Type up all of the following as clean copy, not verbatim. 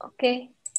Oke.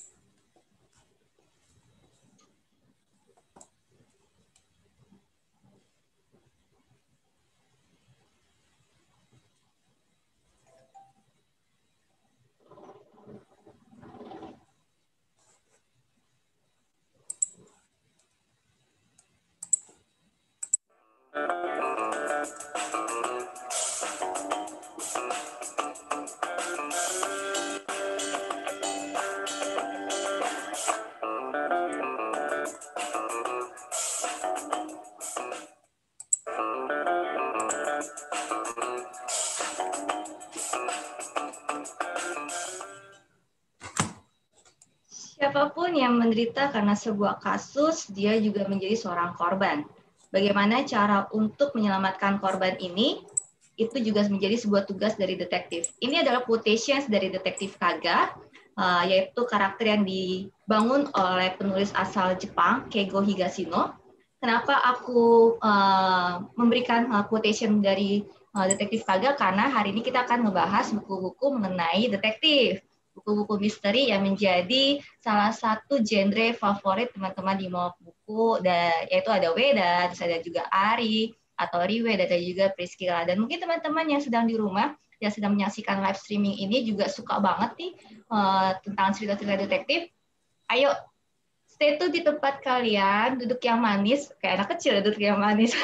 Siapapun yang menderita karena sebuah kasus, dia juga menjadi seorang korban. Bagaimana cara untuk menyelamatkan korban ini? Itu juga menjadi sebuah tugas dari detektif. Ini adalah quotations dari detektif Kaga, yaitu karakter yang dibangun oleh penulis asal Jepang, Keigo Higashino. Kenapa aku memberikan quotation dari detektif Kaga? Karena hari ini kita akan membahas buku-buku mengenai detektif. Buku-buku misteri yang menjadi salah satu genre favorit teman-teman di Mall Buku, yaitu ada Weda, terus ada juga Ari, atau Riwe, dan ada juga Priscilla. Dan mungkin teman-teman yang sedang di rumah, yang sedang menyaksikan live streaming ini juga suka banget nih tentang cerita-cerita detektif. Ayo, stay tune di tempat kalian, duduk yang manis, kayak anak kecil duduk yang manis.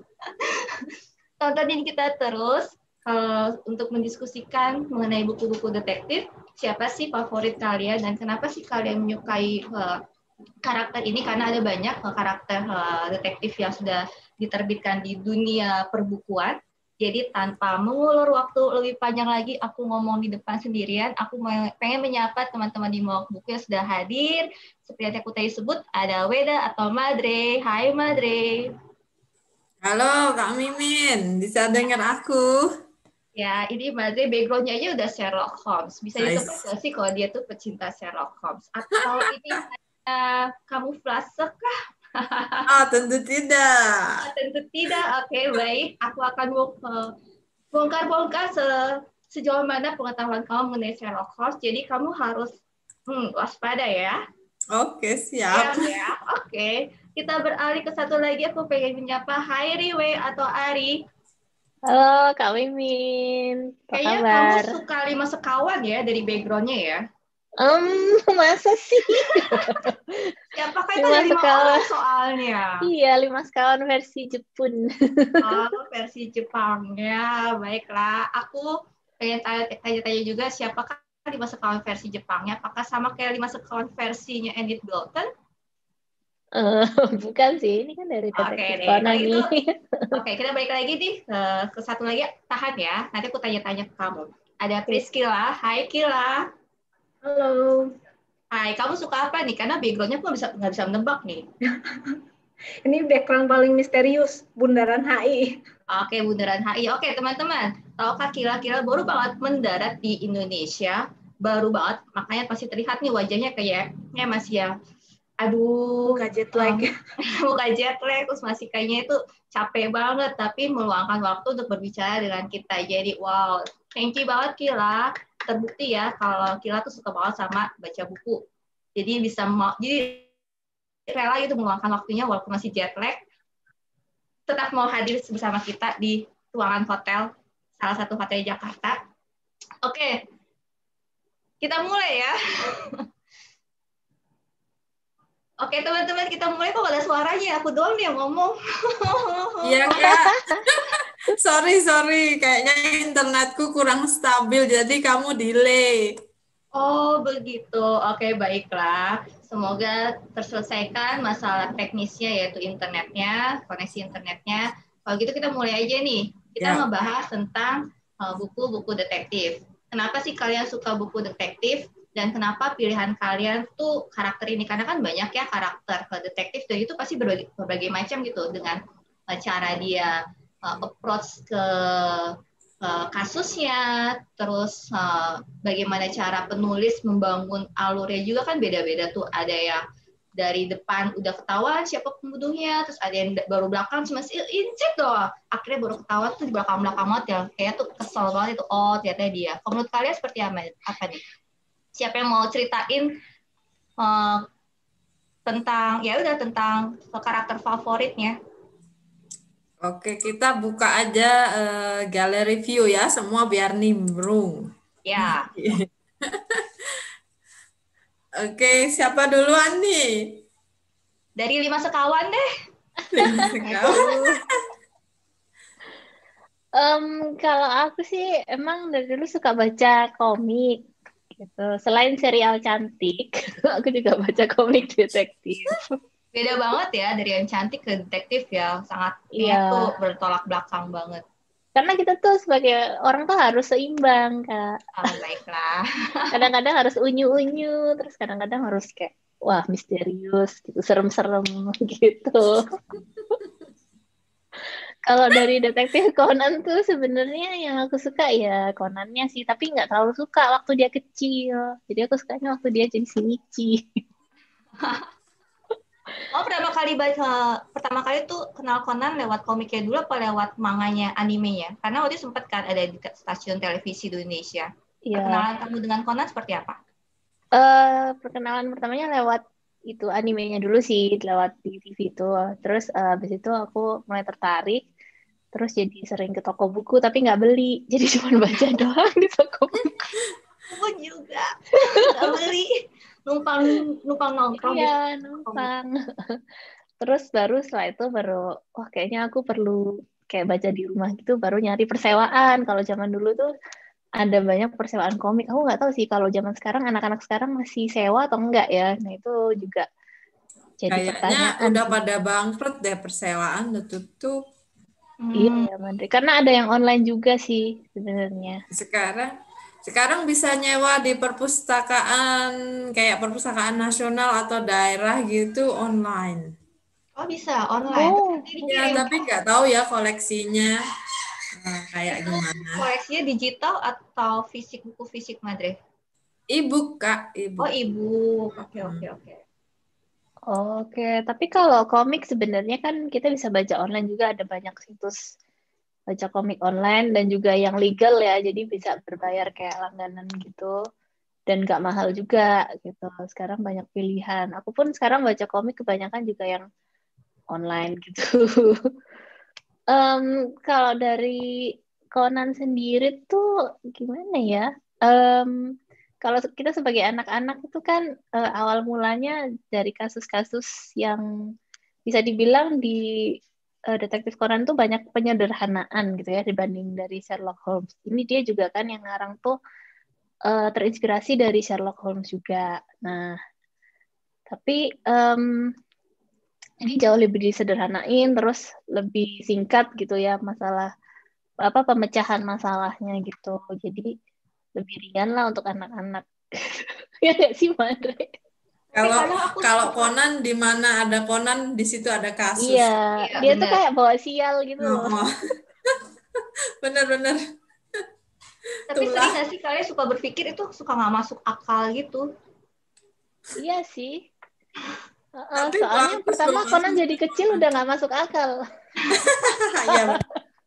Tontonin kita terus untuk mendiskusikan mengenai buku-buku detektif. Siapa sih favorit kalian dan kenapa sih kalian menyukai karakter ini? Karena ada banyak karakter detektif yang sudah diterbitkan di dunia perbukuan. Jadi tanpa mengulur waktu lebih panjang lagi, aku ngomong di depan sendirian. Aku pengen menyapa teman-teman di Mawak Buku yang sudah hadir. Seperti yang aku tadi sebut, ada Weda atau Madre. Hai Madre. Halo Kak Mimin, bisa dengar aku? Ya, ini Madre background-nya aja udah Sherlock Holmes. Bisa ditebak Guys. nggak sih kalau dia tuh pecinta Sherlock Holmes? Atau ini hanya kamuflase kah? Oh, tentu tidak. Tentu tidak. Oke, baik. Aku akan bongkar-bongkar sejauh mana pengetahuan kamu mengenai Sherlock Holmes. Jadi kamu harus waspada ya. Oke, siap. Siap ya. Oke. Kita beralih ke satu lagi. Aku pengen menyapa Hai Riwe atau Ari. Halo Kak Mimin, apa Kayaknya kamu kabar? suka lima sekawan ya dari background-nya ya. Masa sih? Siapakah itu ada 5 lima orang sekawan. soalnya. Iya, 5 sekawan versi Jepun. Oh, versi Jepang. Ya, baiklah. Aku pengen tanya-tanya juga siapakah lima sekawan versi Jepangnya. Apakah sama kayak lima sekawan versinya Enid Blyton? Eh, bukan sih, ini kan dari Oke detektif deh. Kalau Conan gitu, nih. oke kita balik lagi nih ke satu lagi. Tahan ya. Nanti aku tanya-tanya ke kamu. Ada Oke. Priscilla. Hai Kila. Halo, Hai, kamu suka apa nih? Karena background-nya aku nggak bisa menebak nih. ini background paling misterius, Bundaran HI. Oke, Bundaran HI. Oke, teman-teman. Tahukah Kila-Kila baru banget mendarat di Indonesia? Baru banget. Makanya pasti terlihat nih wajahnya kayak masih ya, aduh, Buka jet lag. muka jet lag, terus masih kayaknya itu capek banget, tapi meluangkan waktu untuk berbicara dengan kita. Jadi, wow, thank you banget Kila. Terbukti ya kalau Kila tuh suka banget sama baca buku. Jadi jadi rela itu meluangkan waktunya walaupun masih jet lag, tetap mau hadir bersama kita di ruangan hotel, salah satu hotel di Jakarta. Oke, kita mulai ya. Oke teman-teman, kita mulai kok ada suaranya, aku doang nih yang ngomong. Iya, Kak. Sorry. Kayaknya internetku kurang stabil, jadi kamu delay. Oh begitu, oke baiklah. Semoga terselesaikan masalah teknisnya yaitu internetnya, koneksi internetnya. Kalau gitu kita mulai aja nih. Kita Ya. ngebahas tentang buku-buku detektif. Kenapa sih kalian suka buku detektif? Dan kenapa pilihan kalian tuh karakter ini? Karena kan banyak ya karakter ke detektif, dan itu pasti berbagai macam gitu dengan cara dia approach ke kasusnya, terus bagaimana cara penulis membangun alurnya juga kan beda-beda tuh. Ada yang dari depan udah ketahuan siapa pembunuhnya, terus ada yang baru belakang cuma incet doang. Akhirnya baru ketahuan tuh di belakang-belakang banget yang kayak tuh kesel banget itu. Oh, ternyata dia. Kalau menurut kalian seperti apa nih? Siapa yang mau ceritain eh, tentang karakter favoritnya? Oke, kita buka aja galeri view ya, semua biar nimbrung. Ya, Oke, siapa duluan nih? dari 5 sekawan deh. Aduh. Kalau aku sih emang dari dulu suka baca komik gitu. Selain serial cantik, aku juga baca komik detektif. Beda banget ya dari yang cantik ke detektif ya. Sangat Iya, kayaknya tuh bertolak belakang banget. karena kita tuh sebagai orang tuh harus seimbang, Kak. Baiklah. Kadang-kadang harus unyu-unyu, terus kadang-kadang harus kayak, wah misterius gitu, serem-serem gitu. Kalau dari detektif Conan tuh sebenarnya yang aku suka ya Conannya sih, tapi nggak terlalu suka waktu dia kecil. Jadi aku sukanya waktu dia jadi Shinichi. Oh, pertama kali tuh kenal Conan lewat komiknya dulu apa lewat manganya, animenya? Karena waktu itu sempat kan ada di stasiun televisi di Indonesia. Iya, Perkenalan kamu dengan Conan seperti apa? perkenalan pertamanya lewat itu animenya dulu sih, lewat di TV itu. Terus habis itu aku mulai tertarik, terus jadi sering ke toko buku tapi nggak beli, jadi cuma baca doang di toko buku. Aku juga nggak beli, numpang numpang nongkrong Iya, di komik. numpang. Terus baru setelah itu baru, wah kayaknya aku perlu kayak baca di rumah gitu, baru nyari persewaan. Kalau zaman dulu tuh ada banyak persewaan komik. Aku nggak tahu sih kalau zaman sekarang, anak-anak sekarang masih sewa atau enggak ya. Nah itu juga jadi Kayaknya pertanyaan udah sih. pada bangkrut deh, persewaan udah tutup. Iya Hmm, ya, Mandri. Karena ada yang online juga sih sebenarnya. Sekarang sekarang bisa nyewa di perpustakaan kayak perpustakaan nasional atau daerah gitu online. oh bisa online. Terus Oh, nanti Ya, dikirim. tapi nggak tahu ya koleksinya kayak Itu gimana. koleksinya digital atau fisik, buku fisik, Madre? E-book, Kak, Oh, e-book. e-book. Oke, oke, Hmm. oke. oke. Tapi kalau komik sebenarnya kan kita bisa baca online juga, ada banyak situs baca komik online dan juga yang legal ya, jadi bisa berbayar kayak langganan gitu dan nggak mahal juga gitu. Sekarang banyak pilihan. Aku pun sekarang baca komik kebanyakan juga yang online gitu. Kalau dari Conan sendiri tuh gimana ya? Em, Kalau kita sebagai anak-anak itu kan awal mulanya dari kasus-kasus yang bisa dibilang di Detektif Conan tuh banyak penyederhanaan gitu ya dibanding dari Sherlock Holmes. Ini dia juga kan yang ngarang tuh terinspirasi dari Sherlock Holmes juga. Nah, tapi jadi jauh lebih disederhanain, terus lebih singkat gitu ya masalah apa pemecahan masalahnya gitu. Jadi lebih ringan lah untuk anak-anak. Ya nggak sih, Madre? Tapi Kalau kadang aku kalau suka, Conan di mana ada Conan di situ ada Iya, kasus. iya dia tuh benar. kayak bawa sial gitu Oh, loh. oh. Bener-bener Tapi sering itulah. nggak sih kalian suka berpikir itu suka nggak masuk akal gitu? Iya sih. Tapi Soalnya bagus loh pertama Conan jadi maksudnya kecil Conan. udah nggak masuk akal. Iya, bener.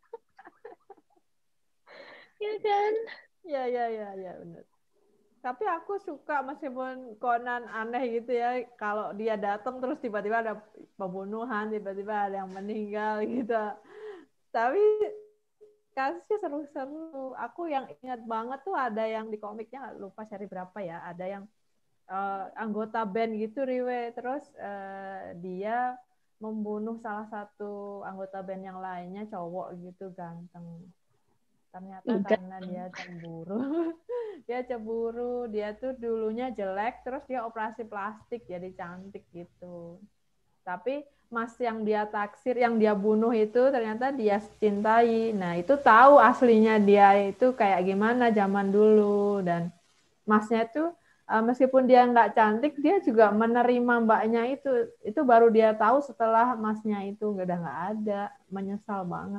Ya kan? Ya, ya, ya, ya, benar. Tapi aku suka meskipun Conan aneh gitu ya, kalau dia datang terus tiba-tiba ada pembunuhan, tiba-tiba ada yang meninggal gitu. Tapi kasusnya seru-seru. Aku yang ingat banget tuh ada yang di komiknya, lupa seri berapa ya, ada yang anggota band gitu Riwe, terus dia membunuh salah satu anggota band yang lainnya, cowok gitu ganteng. Ternyata Enggak. karena dia cemburu. Dia cemburu, dia tuh dulunya jelek, terus dia operasi plastik jadi cantik gitu. Tapi mas yang dia taksir, yang dia bunuh itu ternyata dia cintai. Nah itu tahu aslinya dia itu kayak gimana zaman dulu. Dan masnya itu meskipun dia nggak cantik, dia juga menerima mbaknya itu. Itu baru dia tahu setelah masnya itu udah nggak ada. Menyesal banget.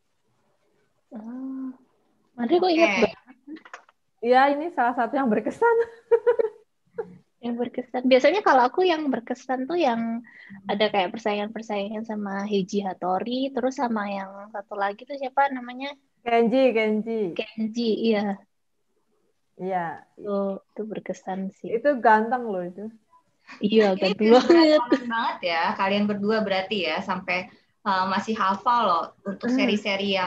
Oh, Madre kok ingat Oke. banget Ya ini salah satu yang berkesan. yang berkesan. Biasanya kalau aku yang berkesan tuh yang ada kayak persaingan-persaingan sama Heiji Hattori, terus sama yang satu lagi tuh siapa namanya? Kenji. Kenji, iya. Iya, Itu berkesan sih. itu ganteng loh itu. Iya, Ini ganteng pinter banget. banget ya, kalian berdua berarti ya, sampai masih hafal loh untuk seri-seri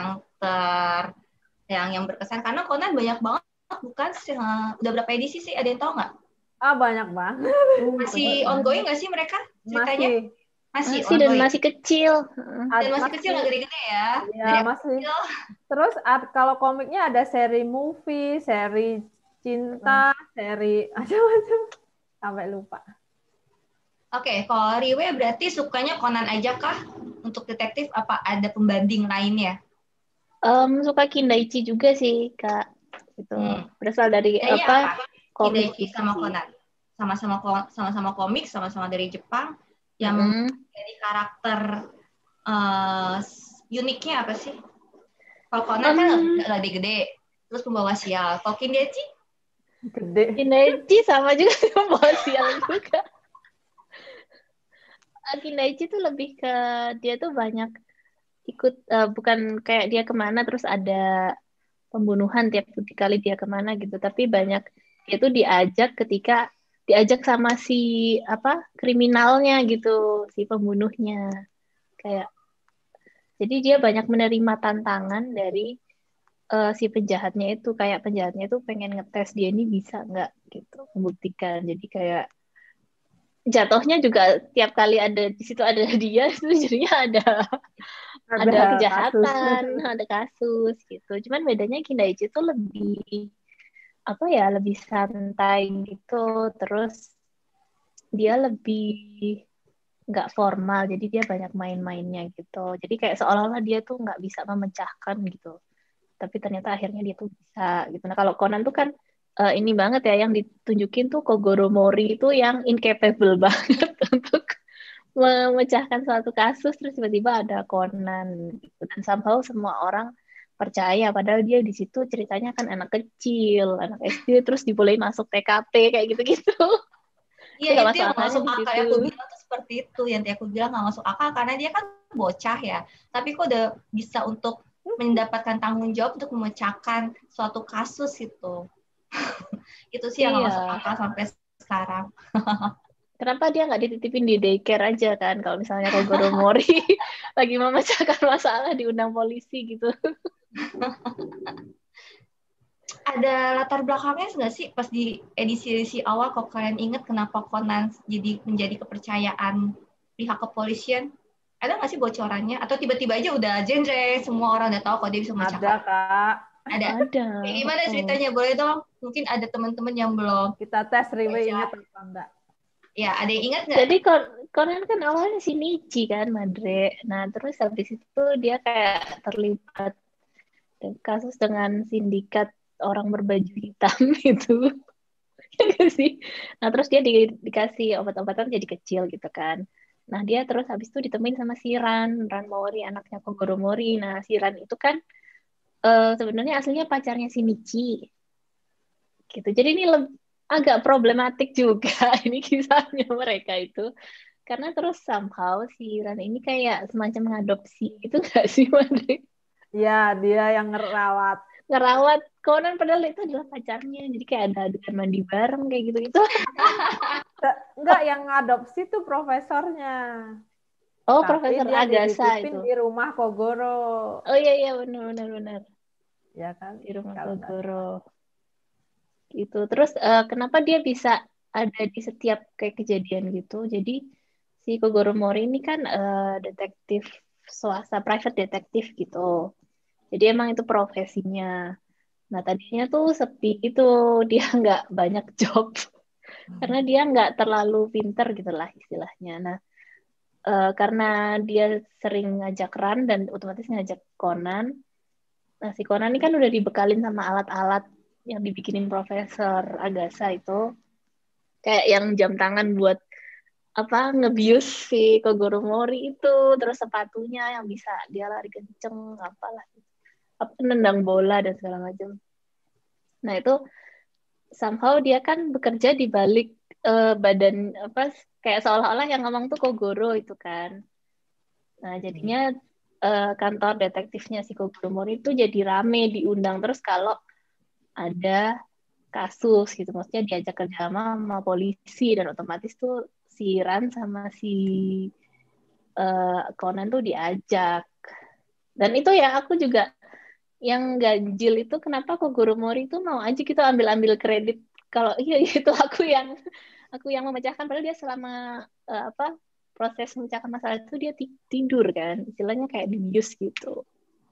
yang berkesan. Karena Conan banyak banget, bukan? Udah berapa edisi sih? Ada yang tahu nggak? Banyak banget. Masih ongoing nggak sih mereka ceritanya? Masih. Masih Masih dan ongoing. masih kecil. Dan masih kecil, nggak gede-gede ya. Ya, Dari masih. kecil. Terus kalau komiknya ada seri movie, seri cinta, seri macam-macam. Sampai lupa. Oke, kalau Riwe berarti sukanya Conan aja kah? Untuk detektif apa ada pembanding lainnya? Suka Kindaichi juga sih, Kak. Itu berasal dari Bedanya apa? apa? Komik Kindaichi gitu sama sih. Conan. Sama-sama komik, sama-sama dari Jepang. Yang menjadi karakter uniknya apa sih? Kalau Conan kan gede-gede, terus pembawa sial. Kalau Kindaichi? Gede. Kindaichi sama juga pembawa sial juga. Kindaichi tuh lebih ke dia tuh banyak ikut, bukan kayak dia kemana terus ada pembunuhan tiap kali dia kemana gitu, tapi banyak dia tuh diajak sama si apa kriminalnya gitu, si pembunuhnya, kayak jadi dia banyak menerima tantangan dari si penjahatnya itu, kayak penjahatnya itu pengen ngetes dia ini bisa nggak gitu membuktikan, jadi kayak jatuhnya juga tiap kali ada di situ ada dia itu jadinya ada kejahatan, kasus. ada kasus gitu. Cuman bedanya Kindaichi itu lebih apa ya, lebih santai gitu. Terus dia lebih nggak formal, jadi dia banyak main-mainnya gitu. Jadi kayak seolah-olah dia tuh nggak bisa memecahkan gitu. Tapi ternyata akhirnya dia tuh bisa gitu. Nah kalau Conan tuh kan ini banget ya yang ditunjukin tuh Kogoro Mori itu yang incapable banget untuk memecahkan suatu kasus, terus tiba-tiba ada Conan gitu. Dan somehow semua orang percaya padahal dia di situ ceritanya kan anak kecil, anak SD terus dibolehin masuk TKP kayak gitu-gitu. Itu Iya, gak itu masuk yang akalnya masuk di akal. situ. Yang aku bilang tuh seperti itu. Yang aku bilang nggak masuk akal karena dia kan bocah ya. Tapi kok udah bisa untuk mendapatkan tanggung jawab untuk memecahkan suatu kasus itu. Itu sih yang nggak masuk Iya. akal sampai sekarang. Kenapa dia nggak dititipin di daycare aja kan? Kalau misalnya Kogoro Mori lagi memecahkan masalah diundang polisi gitu. Ada latar belakangnya nggak sih pas di edisi-edisi awal, kalau kalian ingat kenapa Conan jadi menjadi kepercayaan pihak kepolisian? Ada nggak sih bocorannya? Atau tiba-tiba aja udah genre, semua orang udah tahu kalau dia bisa Ada, memecahkan? Kak. Ada. Ada. Gimana ceritanya? Boleh dong? Mungkin ada teman-teman yang belum Kita tes Riwe baca. ingat apa enggak? Ya, ada yang ingat nggak? Jadi Conan kan awalnya Shinichi kan, Madre. Nah, terus habis itu dia kayak terlibat kasus dengan sindikat orang berbaju hitam itu. Ya nggak sih? Nah, terus dia dikasih obat-obatan jadi kecil gitu kan. Nah, dia terus habis itu ditemuin sama si Ran Mori, anaknya Kogoro Mori. Nah, si Ran itu kan sebenarnya aslinya pacarnya Shinichi. Gitu. Jadi ini agak problematik juga ini kisahnya mereka itu. Karena terus somehow si Ran ini kayak semacam mengadopsi itu nggak sih, Madre? Ya, dia yang ngerawat. Ngerawat Conan padahal itu adalah pacarnya. Jadi kayak ada adegan mandi bareng kayak gitu-gitu. Enggak, yang ngadopsi tuh profesornya. Oh, Tapi Profesor dia Agasa dititipin itu. di rumah Kogoro. Oh iya benar. Ya kan? Di rumah Kalau enggak Kogoro. Gitu. Terus kenapa dia bisa ada di setiap kayak kejadian gitu? Jadi si Kogoro Mori ini kan detektif swasta, private detektif gitu. Jadi emang itu profesinya. Nah tadinya tuh sepi itu, dia nggak banyak job karena dia nggak terlalu pinter gitulah istilahnya. Nah karena dia sering ngajak Ran dan otomatis ngajak Conan. Nah si Conan ini kan udah dibekalin sama alat-alat yang dibikinin Profesor Agasa itu, kayak yang jam tangan buat apa ngebius si Kogoro Mori itu, terus sepatunya yang bisa dia lari kenceng, apalah apa nendang bola dan segala macam. Nah itu somehow dia kan bekerja di balik badan apa kayak seolah-olah yang ngomong tuh Kogoro itu kan. Nah jadinya kantor detektifnya si Kogoro Mori itu jadi rame, diundang terus kalau ada kasus gitu. Maksudnya diajak kerjasama sama polisi dan otomatis tuh si Ran sama si Conan tuh diajak. Dan itu ya aku juga yang ganjil itu kenapa Kogoro Mori itu mau aja kita ambil-ambil kredit kalau iya itu aku yang memecahkan padahal dia selama apa proses memecahkan masalah itu dia tidur kan istilahnya kayak dibius gitu.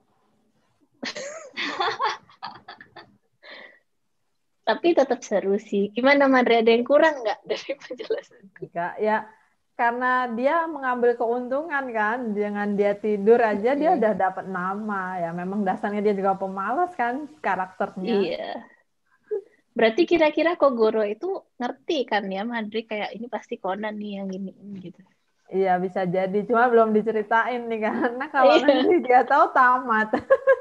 Tapi tetap seru sih. Gimana Madre, ada yang kurang nggak dari penjelasan? Enggak, ya karena dia mengambil keuntungan kan, dengan dia tidur aja dia udah dapat nama ya. Memang dasarnya dia juga pemalas kan karakternya. Iya. Berarti kira-kira Kogoro itu ngerti kan ya Madre kayak ini pasti Conan nih yang gini gitu. Iya bisa jadi, cuma belum diceritain nih karena kalau Iya. nanti dia tahu tamat.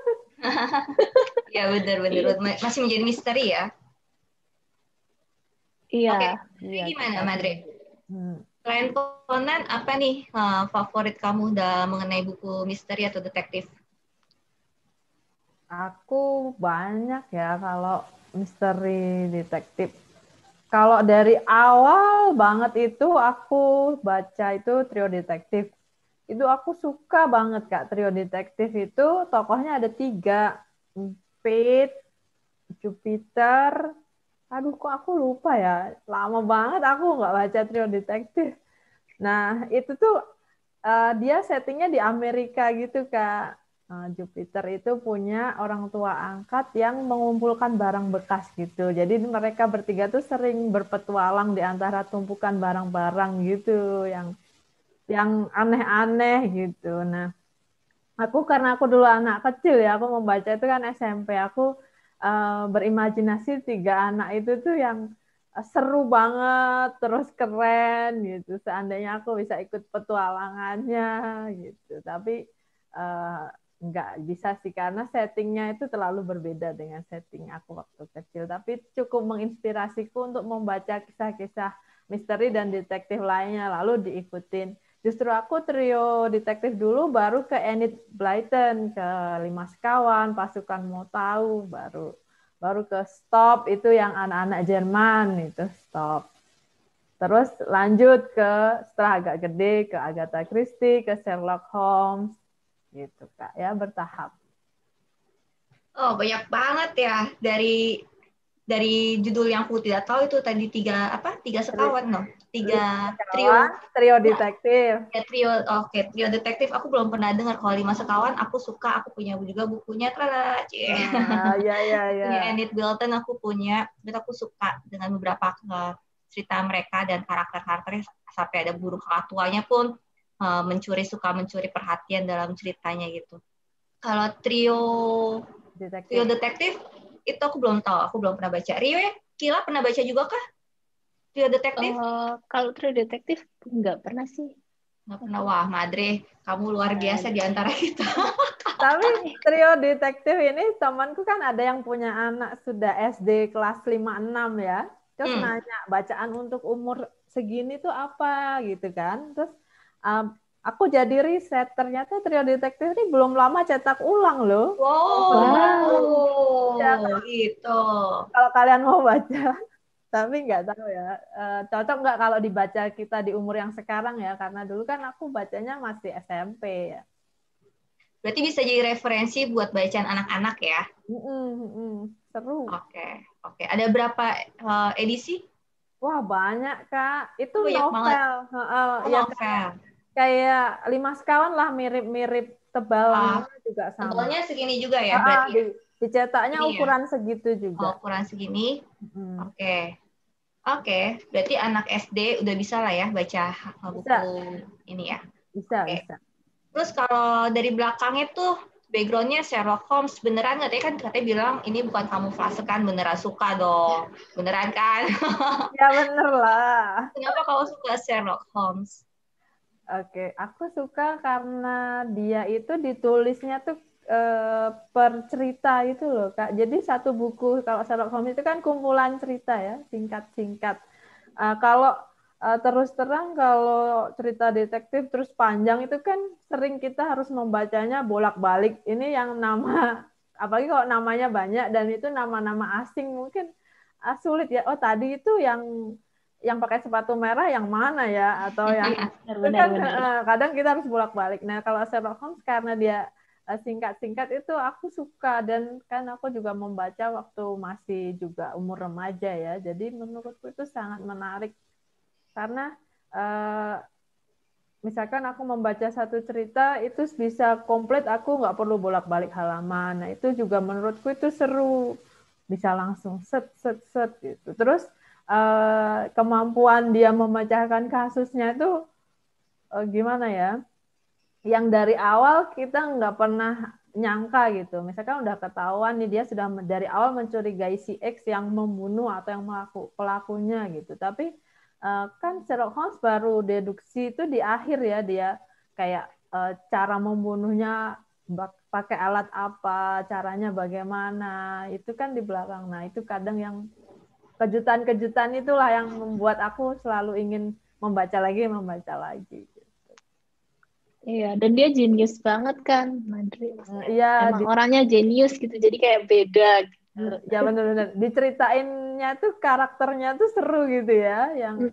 Ya benar-benar masih menjadi misteri ya. Iya. Oke, Iya, gimana kita- Madre? Hmm. Selain Conan, apa nih favorit kamu dalam mengenai buku misteri atau detektif? Aku banyak ya kalau misteri detektif. Kalau dari awal banget itu aku baca itu trio detektif. Itu aku suka banget Kak, trio detektif itu tokohnya ada 3. Pete, Jupiter, aduh kok aku lupa ya. Lama banget aku nggak baca trio detektif. Nah itu tuh dia settingnya di Amerika gitu Kak. Jupiter itu punya orang tua angkat yang mengumpulkan barang bekas gitu. Jadi mereka bertiga tuh sering berpetualang di antara tumpukan barang-barang gitu yang aneh-aneh gitu. Nah, karena aku dulu anak kecil ya, aku membaca itu kan SMP. Aku berimajinasi 3 anak itu tuh yang seru banget, terus keren gitu. Seandainya aku bisa ikut petualangannya gitu. Tapi nggak bisa sih karena settingnya itu terlalu berbeda dengan setting aku waktu kecil. Tapi cukup menginspirasiku untuk membaca kisah-kisah misteri dan detektif lainnya, lalu diikutin. Justru aku trio detektif dulu, baru ke Enid Blyton, ke 5 Sekawan, Pasukan Mau Tahu, baru ke Stop, itu yang anak-anak Jerman, itu Stop. Terus lanjut setelah agak gede, ke Agatha Christie, ke Sherlock Holmes, gitu Kak, ya bertahap. Oh, banyak banget ya dari judul yang aku tidak tahu itu tadi 3 sekawan no? 3 trio detektif. Ya, trio detektif aku belum pernah dengar. Kalau 5 sekawan aku suka, aku punya juga bukunya Ya. Punya Enid Blyton aku punya, dan aku suka dengan beberapa cerita mereka dan karakter-karakternya sampai ada burung kakak tuanya pun suka mencuri perhatian dalam ceritanya gitu. Kalau trio detektif itu aku belum tahu, aku belum pernah baca. Rio ya, Kila pernah baca juga kah? Trio detektif? Kalau trio detektif nggak pernah sih. Nggak pernah. Wah, Madre, kamu luar biasa di antara kita. Tapi trio detektif ini temanku kan ada yang punya anak sudah SD kelas 5-6 ya. Terus nanya, bacaan untuk umur segini tuh apa gitu kan. Terus aku jadi riset, ternyata trio detektif ini belum lama cetak ulang loh. Wow. Ya, gitu. Kalau kalian mau baca, tapi nggak tahu ya. Cocok nggak kalau dibaca kita di umur yang sekarang ya? Karena dulu kan aku bacanya masih SMP ya. Berarti bisa jadi referensi buat bacaan anak-anak ya? Seru. Oke. Ada berapa edisi? Wah, banyak, Kak. Itu banyak novel. Ya, novel. Kayak 5 Sekawan lah, mirip-mirip tebalnya juga sama. Tebalnya segini juga ya berarti? Dicetaknya ukuran segitu juga. Ukuran segini? Oke. Berarti anak SD udah bisa lah ya baca buku ini ya? Bisa. Terus kalau dari belakangnya tuh background-nya Sherlock Holmes, beneran nggak? Tadi kan katanya bilang ini bukan kamuflase kan, beneran suka dong. Beneran kan? Ya bener lah. Kenapa kamu suka Sherlock Holmes? Oke, aku suka karena dia itu ditulisnya tuh per cerita itu loh, Kak. Jadi satu buku, kalau Sherlock Holmes itu kan kumpulan cerita ya, singkat-singkat. Kalau terus terang kalau cerita detektif terus panjang itu kan sering kita harus membacanya bolak-balik. Ini yang nama, apalagi kalau namanya banyak dan itu nama-nama asing, mungkin sulit ya. Oh tadi itu yang pakai sepatu merah yang mana ya, atau yang itu kan Benar-benar. kadang kita harus bolak-balik. Nah kalau Sherlock Holmes karena dia singkat-singkat itu aku suka, dan kan aku juga membaca waktu masih juga umur remaja ya. Jadi menurutku itu sangat menarik karena misalkan aku membaca satu cerita itu bisa komplit, aku nggak perlu bolak-balik halaman. Nah itu juga menurutku itu seru, bisa langsung set set set gitu. Terus kemampuan dia memecahkan kasusnya itu gimana ya? Yang dari awal kita nggak pernah nyangka gitu. Misalkan udah ketahuan nih dia sudah dari awal mencurigai si X yang membunuh atau yang pelakunya gitu. Tapi kan Sherlock Holmes baru deduksi itu di akhir ya, dia kayak cara membunuhnya pakai alat apa, caranya bagaimana, itu kan di belakang. Nah itu kadang yang kejutan-kejutan itulah yang membuat aku selalu ingin membaca lagi. Iya, dan dia jenius banget kan, Madrid. Iya, Emang orangnya jenius gitu, jadi kayak beda gitu. ya benar-benar diceritainnya tuh karakternya tuh seru gitu ya,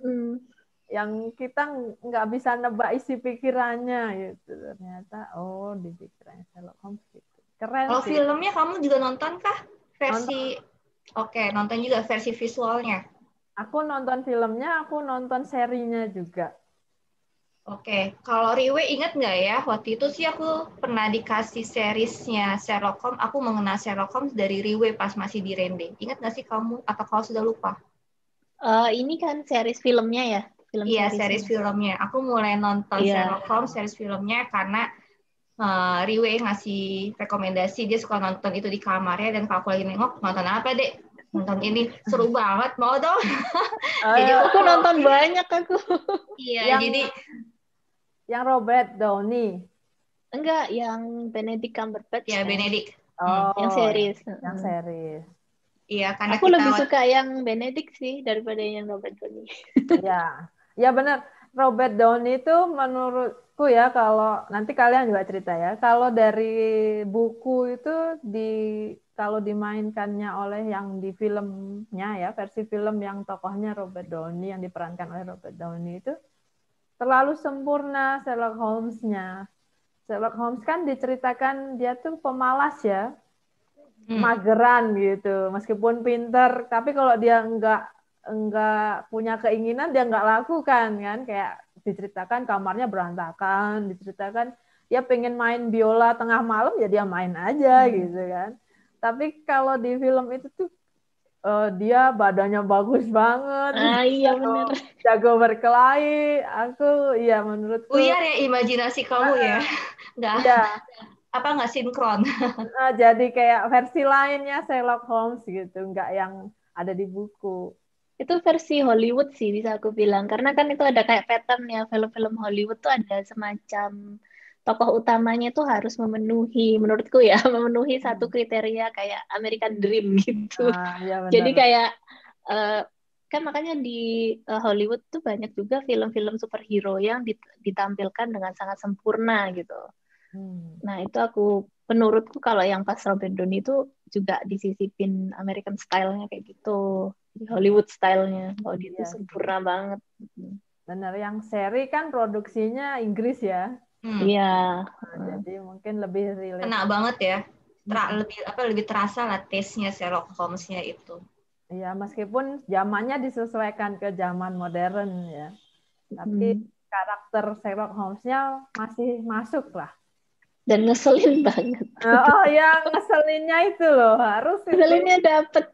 yang kita nggak bisa nebak isi pikirannya gitu. Ternyata di pikirannya Sherlock Holmes gitu. Keren Kalau sih. filmnya kamu juga nonton kah? Versi Oke, nonton juga versi visualnya. Aku nonton filmnya, aku nonton serinya juga. Oke, kalau Riwe ingat nggak ya, waktu itu sih aku pernah dikasih seriesnya Sherlock Holmes. Aku mengenal Sherlock Holmes dari Riwe pas masih di Rende. Ingat nggak sih kamu? Atau kalau sudah lupa? Ini kan series filmnya ya, film Iya, seriesnya. series filmnya. Aku mulai nonton Sherlock Holmes series filmnya karena Riwe ngasih rekomendasi, dia suka nonton itu di kamarnya, dan kalau aku lagi nengok, nonton apa dek? Nonton ini, seru banget, mau dong. Jadi aku nonton banyak aku. Iya, jadi yang Robert Downey. Enggak, yang Benedict Cumberbatch. Ya, Benedict. Yang series. Yang series. Iya, karena aku lebih suka yang Benedict sih daripada yang Robert Downey. Iya, ya benar. Robert Downey itu menurutku ya, kalau nanti kalian juga cerita ya, kalau dari buku itu kalau dimainkannya oleh yang di filmnya ya, versi film yang tokohnya Robert Downey, yang diperankan oleh Robert Downey itu terlalu sempurna Sherlock Holmes-nya. Sherlock Holmes kan diceritakan dia tuh pemalas ya, mageran gitu, meskipun pinter, tapi kalau dia enggak punya keinginan, dia enggak lakukan kan. Kayak diceritakan kamarnya berantakan, diceritakan dia pengen main biola tengah malam, ya dia main aja gitu kan. Tapi kalau di film itu tuh dia badannya bagus banget, iya benar, jago berkelahi. Iya menurutku. Buyar ya imajinasi kamu ya, nggak sinkron. Jadi kayak versi lainnya Sherlock Holmes gitu, nggak yang ada di buku. Itu versi Hollywood sih bisa aku bilang, karena kan itu ada kayak pattern ya, film-film Hollywood tuh ada semacam tokoh utamanya tuh harus memenuhi, menurutku ya, memenuhi satu kriteria kayak American Dream gitu. Ya jadi kayak kan makanya di Hollywood tuh banyak juga film-film superhero yang ditampilkan dengan sangat sempurna gitu. Nah itu menurutku kalau yang pas Robert Downey itu juga disisipin American style-nya kayak gitu, Hollywood style-nya, kalau dia itu sempurna banget. Benar, yang seri kan produksinya Inggris ya. Iya. Jadi mungkin lebih relate. Kena banget ya. Lebih terasa lah taste-nya Sherlock Holmes-nya itu. Iya, meskipun zamannya disesuaikan ke zaman modern ya. Tapi karakter Sherlock Holmes-nya masih masuk lah. Dan ngeselin banget. Oh ya, ngeselinnya itu loh, harus ngeselinnya dapet.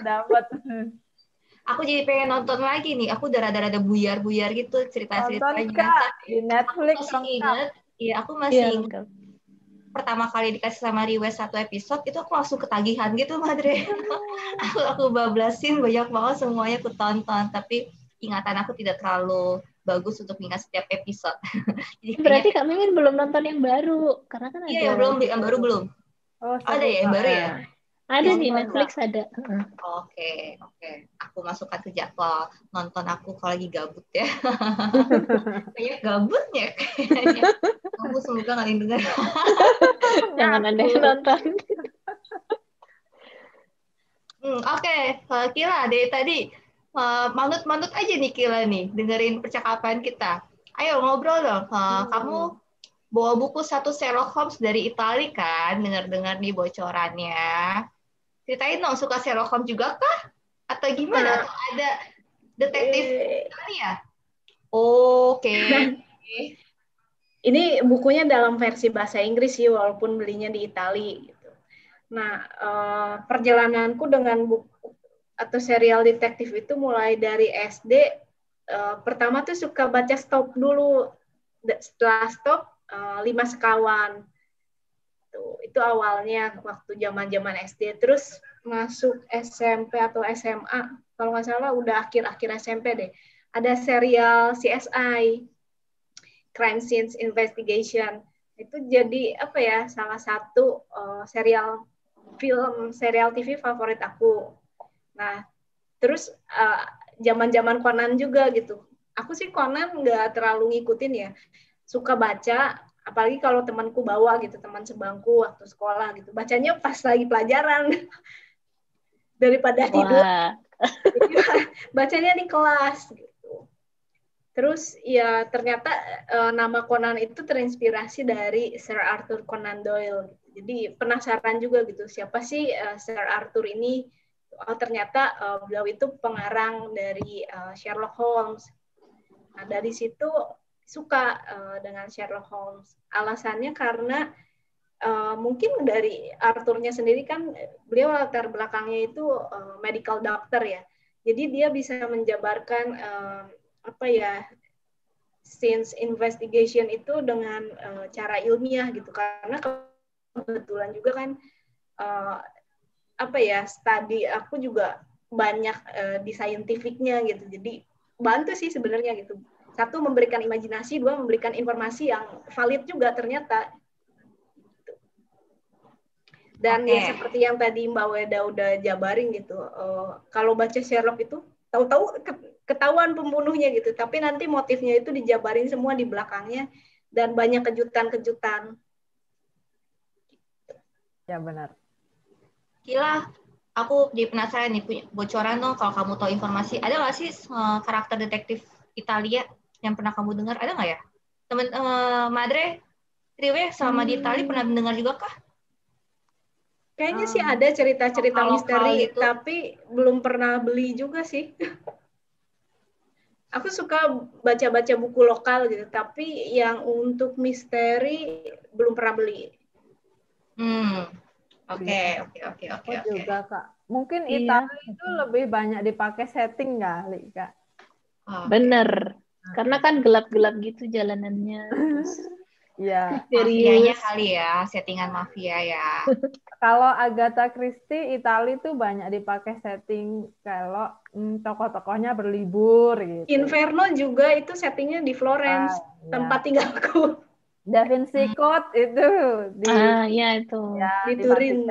Aku jadi pengen nonton lagi nih. Aku udah rada-rada buyar-buyar gitu cerita-ceritanya. Di Netflix. Aku masih ingat. Pertama kali dikasih sama Riwe satu episode, itu aku langsung ketagihan gitu, Madre. aku bablasin banyak banget semuanya aku tonton. Tapi ingatan aku tidak terlalu bagus untuk ingat setiap episode. Jadi berarti Kak Mimin belum nonton yang baru, karena kan ada. Iya, yang baru belum. Ada ya yang baru ya? Ada di Netflix ada. Oke. Aku masukkan ke jadwal nonton aku kalau lagi gabut ya. Kayaknya gabutnya kayaknya. Kamu semoga nggak dengar. Jangan ada yang nonton. Oke. Kila dari tadi manut-manut aja nih Kila nih dengerin percakapan kita. Ayo ngobrol dong. Kamu bawa buku satu Sherlock Holmes dari Italia kan? Dengar-dengar nih bocorannya. Ceritain dong, suka Sherlock Holmes juga kah? Atau gimana? Atau ada detektif Italia? Oke. Ini bukunya dalam versi bahasa Inggris sih, walaupun belinya di Italia gitu. Nah, perjalananku dengan buku atau serial detektif itu mulai dari SD. Pertama tuh suka baca Stop dulu. Setelah Stop, 5 Sekawan. Itu awalnya waktu zaman-zaman SD. Terus masuk SMP atau SMA, kalau nggak salah udah akhir-akhir SMP deh. Ada serial CSI, Crime Scenes Investigation. Itu jadi apa ya, salah satu serial TV favorit aku. Nah, terus zaman-zaman Conan juga gitu. Aku sih Conan nggak terlalu ngikutin ya. Suka baca, apalagi kalau temanku bawa gitu, teman sebangku waktu sekolah gitu. Bacanya pas lagi pelajaran daripada tidur. Bacanya di kelas gitu. Terus ya ternyata nama Conan itu terinspirasi dari Sir Arthur Conan Doyle. Jadi penasaran juga gitu, siapa sih Sir Arthur ini? Oh, ternyata beliau itu pengarang dari Sherlock Holmes. Nah, dari situ suka dengan Sherlock Holmes. Alasannya karena mungkin dari Arthurnya sendiri kan, beliau latar belakangnya itu medical doctor ya. Jadi dia bisa menjabarkan scenes investigation itu dengan cara ilmiah gitu. Karena kebetulan juga kan studi aku juga banyak di scientificnya gitu. Jadi bantu sih sebenarnya gitu. Satu, memberikan imajinasi, dua, memberikan informasi yang valid juga ternyata. Dan ya seperti yang tadi Mbak Weda udah jabarin gitu. Kalau baca Sherlock itu tahu-tahu ketahuan pembunuhnya gitu, tapi nanti motifnya itu dijabarin semua di belakangnya dan banyak kejutan-kejutan. Ya benar. Kila, aku jadi penasaran nih, punya bocoran dong kalau kamu tahu informasi. Ada nggak sih karakter detektif Italia yang pernah kamu dengar? Ada nggak ya? Teman Madre, Triwe selama di Italia pernah mendengar juga kah? Kayaknya sih ada cerita-cerita misteri, gitu. tapi belum pernah beli juga sih. Aku suka baca-baca buku lokal gitu, tapi yang untuk misteri belum pernah beli. Oke. Juga Kak. Mungkin Italia itu lebih banyak dipakai setting kali Kak. Bener. Karena kan gelap-gelap gitu jalanannya. Terus ya. Mafianya kali ya, settingan mafia ya. Kalau Agatha Christie, Italia tuh banyak dipakai setting kalau tokoh-tokohnya berlibur gitu. Inferno juga itu settingnya di Florence, tempat tinggalku. Da Vinci Code itu di di Turin.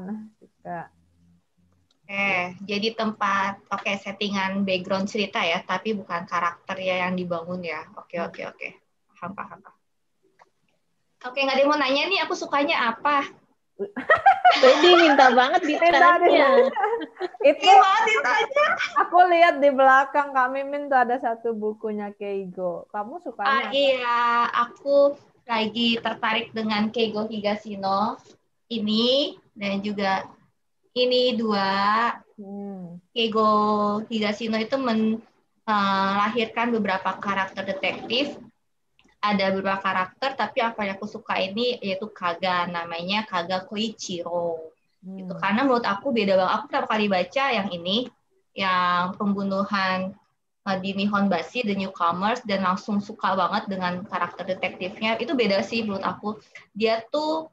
Jadi tempat settingan background cerita ya, tapi bukan karakter ya yang dibangun ya. Oke. Paham. Oke, nggak ada yang mau nanya nih, aku sukanya apa? Jadi minta banget ditanya. Itu aku lihat di belakang Kak Mimin tuh ada satu bukunya Keigo. Kamu sukanya apa? Iya, aku lagi tertarik dengan Keigo Higashino ini dan juga ini dua. Keigo Higashino itu melahirkan beberapa karakter detektif. Ada beberapa karakter, tapi apa yang aku suka ini yaitu Kaga, namanya Kaga Koichiro. Itu karena menurut aku beda banget. Aku pertama kali baca yang ini, yang pembunuhan di Nihonbashi, The Newcomers, dan langsung suka banget dengan karakter detektifnya. Itu beda sih menurut aku. Dia tuh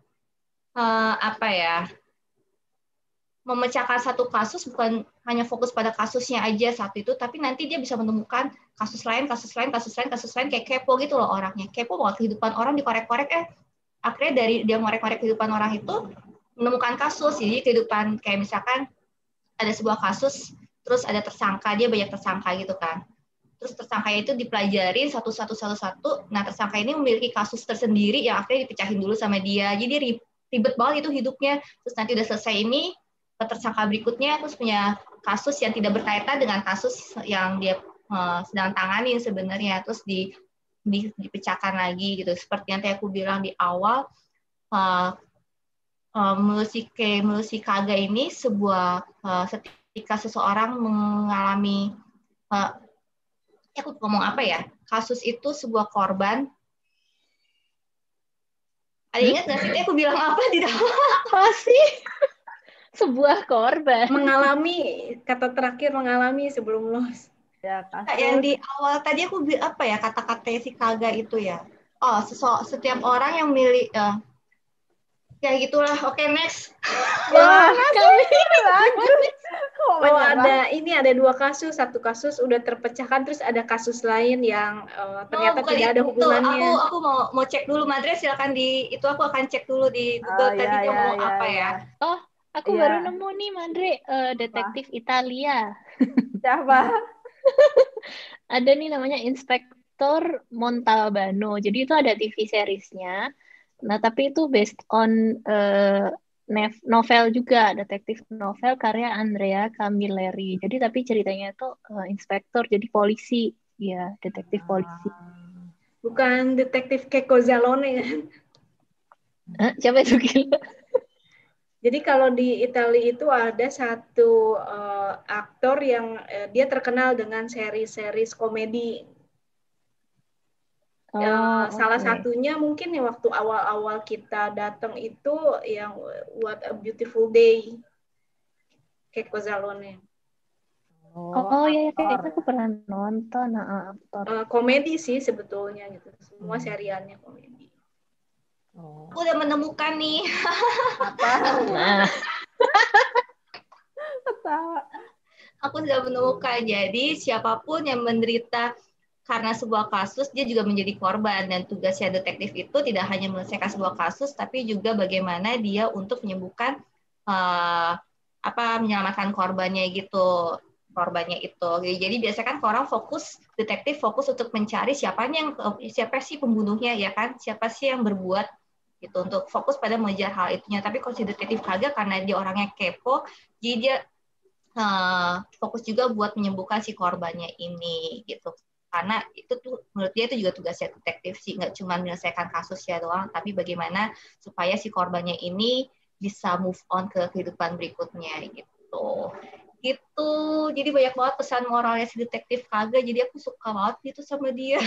memecahkan satu kasus, bukan hanya fokus pada kasusnya aja saat itu, tapi nanti dia bisa menemukan kasus lain, kayak kepo gitu loh orangnya. Kepo banget kehidupan orang, dikorek-korek, akhirnya dari dia ngorek-korek kehidupan orang itu, menemukan kasus. Jadi kehidupan, kayak misalkan ada sebuah kasus, terus ada tersangka, dia banyak tersangka gitu kan. Terus tersangkanya itu dipelajarin satu-satu. Nah, tersangka ini memiliki kasus tersendiri yang akhirnya dipecahin dulu sama dia. Jadi ribet banget itu hidupnya. Terus nanti udah selesai ini, tersangka berikutnya terus punya kasus yang tidak berkaitan dengan kasus yang dia sedang tanganin sebenarnya, terus dipecahkan lagi gitu. Seperti yang tadi aku bilang di awal, Melusikaga ini ketika seseorang mengalami aku ngomong apa ya, kasus itu sebuah korban. Ada ingat nggak sih aku bilang apa di dalam? Apa sih? Sebuah korban. Mengalami, kata terakhir mengalami sebelum loss. Ya, Yang di awal tadi aku bilang apa ya, kata-kata si Kaga itu ya. Oh, setiap orang yang milih ya gitulah. Oke, next. Wah, Kami lanjut. Oh, ada 2 kasus, satu kasus udah terpecahkan, terus ada kasus lain yang ternyata bukan tidak ada itu. hubungannya. Aku mau cek dulu, Madre, silakan itu aku akan cek dulu di Google tadi dia mau apa ya. Oh, aku baru nemu nih, Mandre, detektif Italia. Siapa? Ada nih namanya Inspektor Montalbano. Jadi itu ada TV seriesnya. Nah, tapi itu based on novel juga, detektif novel karya Andrea Camilleri. Jadi tapi ceritanya itu inspektor, jadi polisi, ya detektif polisi. Bukan detektif Keiko Zalone kan? Siapa itu gila? Jadi kalau di Italia itu ada satu aktor yang dia terkenal dengan seri-seri komedi. Salah satunya mungkin yang waktu awal-awal kita datang itu yang What a Beautiful Day, Keiko Zalone. Oh ya, kayaknya aku pernah nonton aktor. Komedi sih sebetulnya gitu, semua serialnya komedi. Aku udah menemukan nih. Apa? Nah. Aku sudah menemukan. Jadi siapapun yang menderita karena sebuah kasus, dia juga menjadi korban. Dan tugasnya detektif itu tidak hanya menyelesaikan sebuah kasus, tapi juga bagaimana dia untuk menyembuhkan menyelamatkan korbannya gitu. Jadi biasanya kan orang detektif fokus untuk mencari siapa sih pembunuhnya ya kan, siapa sih yang berbuat gitu, untuk fokus pada mengejar hal itunya. Tapi kalau si detektif Kaga karena dia orangnya kepo, jadi dia fokus juga buat menyembuhkan si korbannya ini gitu. Karena itu tuh menurut dia itu juga tugasnya detektif sih, nggak cuma menyelesaikan kasusnya doang, tapi bagaimana supaya si korbannya ini bisa move on ke kehidupan berikutnya gitu. Jadi banyak banget pesan moralnya si detektif Kaga, jadi aku suka banget gitu sama dia.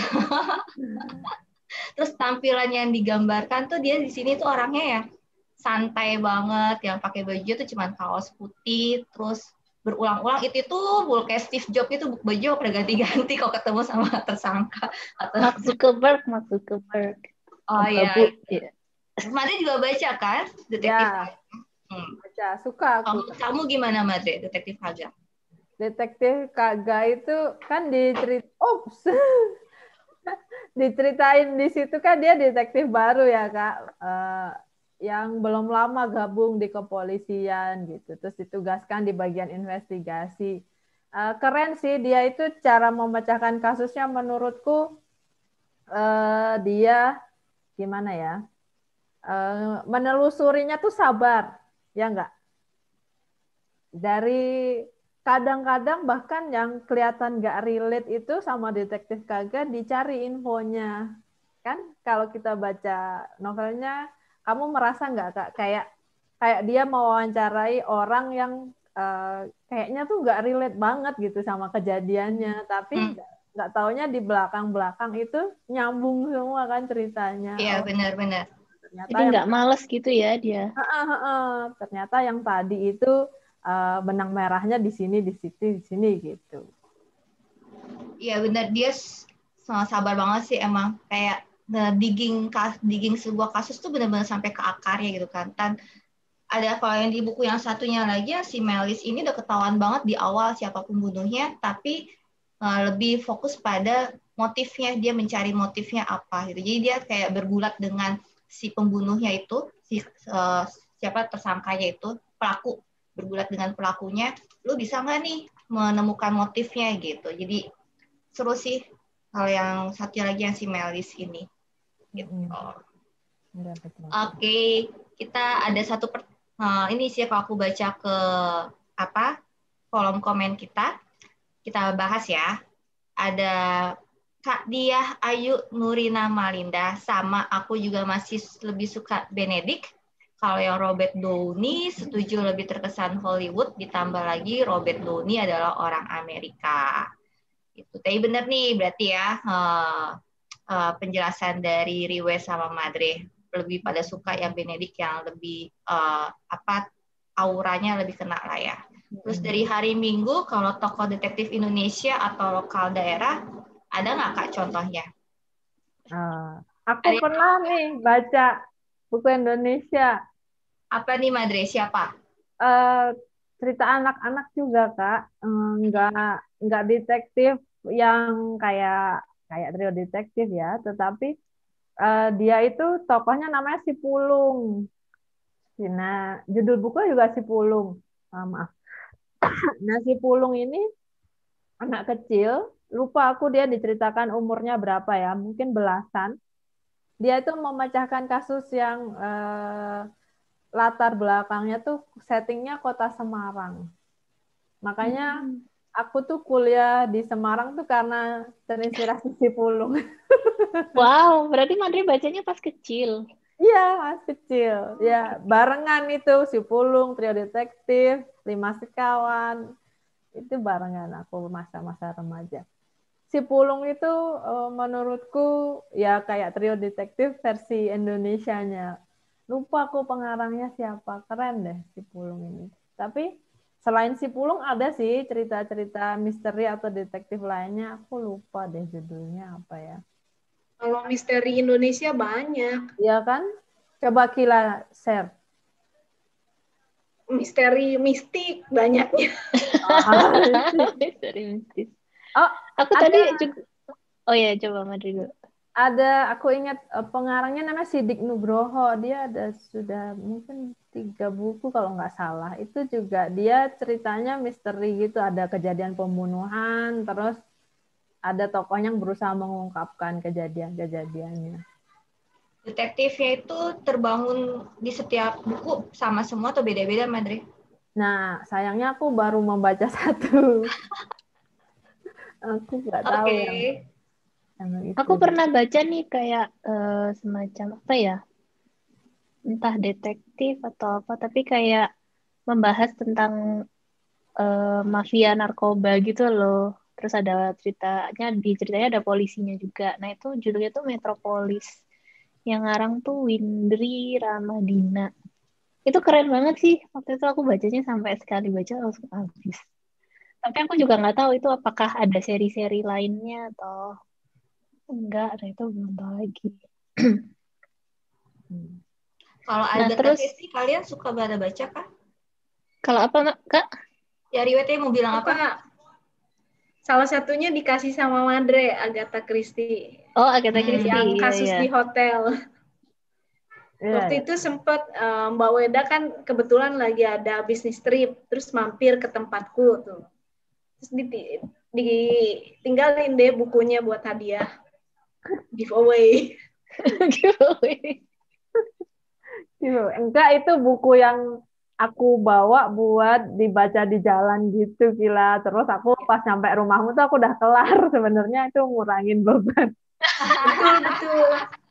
Terus tampilannya yang digambarkan tuh dia di sini tuh orangnya ya santai banget, yang pakai baju tuh cuma kaos putih, terus berulang-ulang itu tuh kayak Steve Jobs itu baju pada ganti-ganti kalau ketemu sama tersangka. Mark Zuckerberg. Oh iya. Madre juga baca kan detektif? Ya. Baca, suka aku. Kamu gimana Madre, detektif Kaga? Detektif Kaga itu kan diceritain di situ kan dia detektif baru ya Kak. Yang belum lama gabung di kepolisian gitu, terus ditugaskan di bagian investigasi. Keren sih dia itu, cara memecahkan kasusnya menurutku dia gimana ya, menelusurinya tuh sabar, ya enggak? Dari kadang-kadang bahkan yang kelihatan nggak relate itu sama detektif Kaga dicari infonya. Kan kalau kita baca novelnya, kamu merasa nggak Kak, kayak dia mewawancarai orang yang kayaknya tuh nggak relate banget gitu sama kejadiannya, tapi nggak taunya di belakang-belakang itu nyambung semua kan ceritanya. Iya, benar-benar. Jadi nggak males gitu ya dia. Ternyata yang tadi itu benang merahnya di sini gitu. Iya benar, dia sabar banget sih emang, kayak digging sebuah kasus tuh benar-benar sampai ke akarnya gitu kan. Dan ada kalau yang di buku yang satunya lagi, si Melis ini udah ketahuan banget di awal siapa pembunuhnya, tapi lebih fokus pada motifnya, dia mencari motifnya apa gitu. Jadi dia kayak bergulat dengan si pembunuhnya itu, siapa tersangkanya itu, pelaku, bergulat dengan pelakunya, lu bisa nggak nih menemukan motifnya gitu. Jadi seru sih. Kalau yang satu lagi yang si Melis ini. Gitu. Oke, kita ada satu Ini sih kalau aku baca ke kolom komen kita bahas ya. Ada Kak Diah Ayu Nurina Malinda, sama aku juga masih lebih suka Benedict. Kalau yang Robert Downey setuju lebih terkesan Hollywood, ditambah lagi Robert Downey adalah orang Amerika. Itu tapi benar nih berarti ya penjelasan dari Riwe sama Madre, lebih pada suka yang Benedict yang lebih auranya lebih kena lah ya. Terus dari hari Minggu kalau tokoh detektif Indonesia atau lokal daerah ada nggak Kak contohnya? Aku pernah nih baca buku Indonesia. Apa nih Madre, siapa? Cerita anak-anak juga Kak, nggak detektif yang kayak trio detektif ya, tetapi dia itu tokohnya namanya Si Pulung. Nah, judul buku juga Si Pulung. Maaf. Nah, Si Pulung ini anak kecil, lupa aku dia diceritakan umurnya berapa ya, mungkin belasan. Dia itu memecahkan kasus yang latar belakangnya tuh settingnya kota Semarang. Makanya aku tuh kuliah di Semarang tuh karena terinspirasi Si Pulung. Wow, berarti Madri bacanya pas kecil. Iya, masih kecil. Ya, barengan itu Si Pulung, Trio Detektif, Lima Sekawan. Itu barengan aku masa-masa remaja. Si Pulung itu menurutku ya kayak Trio Detektif versi Indonesianya. Lupa aku pengarangnya siapa. Keren deh Si Pulung ini. Tapi selain Si Pulung ada sih cerita-cerita misteri atau detektif lainnya. Aku lupa deh judulnya apa ya. Kalau misteri Indonesia banyak. Iya kan? Coba Kila share. Misteri mistik banyaknya. Misteri mistis. Oh, aku tadi juga. Oh ya, coba Madri dulu. Ada, aku ingat pengarangnya namanya Sidik Nugroho. Dia ada sudah mungkin 3 buku kalau nggak salah. Itu juga dia ceritanya misteri gitu. Ada kejadian pembunuhan, terus ada tokoh yang berusaha mengungkapkan kejadian-kejadiannya. Detektifnya itu terbangun di setiap buku sama semua atau beda-beda, Madre? Nah, sayangnya aku baru membaca 1. Aku nggak tahu yang itu. Aku pernah baca nih kayak semacam apa ya? Entah detektif atau apa, tapi kayak membahas tentang mafia narkoba gitu loh. Terus ada ceritanya ada polisinya juga. Nah, itu judulnya tuh Metropolis. Yang ngarang tuh Windri Ramadina. Itu keren banget sih. Waktu itu aku bacanya sampai sekali baca langsung habis. Tapi aku juga nggak tahu itu apakah ada seri-seri lainnya atau enggak. Nah, itu belum tahu lagi. Kalau ada detektif kalian suka baca kah? Kalau apa Kak? Ya Riwetnya mau bilang apa? Salah satunya dikasih sama Madre, Agatha Christie. Oh, Agatha Christie. Yang kasus di hotel. Waktu itu sempat Mbak Weda kan kebetulan lagi ada bisnis trip, terus mampir ke tempatku tuh. Terus ditinggalin deh bukunya buat hadiah. Giveaway. Giveaway. Enggak, itu buku yang aku bawa buat dibaca di jalan gitu Gila. Terus aku pas nyampe rumahmu tuh aku udah kelar. Sebenarnya itu ngurangin beban. Betul.